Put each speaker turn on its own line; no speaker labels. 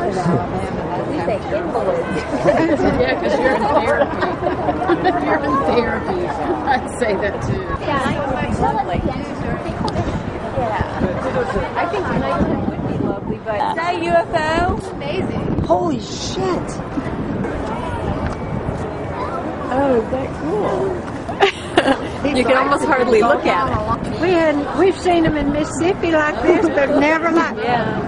in Alabama. We say invalids.
Yeah, because you're in therapy. You're in therapy. I'd say that too.
Yeah, I think nighttime would be lovely, but is that a UFO? Amazing.
Holy shit! Oh, is that cool?
You can almost hardly look at it.
We've seen them in Mississippi like this, but never like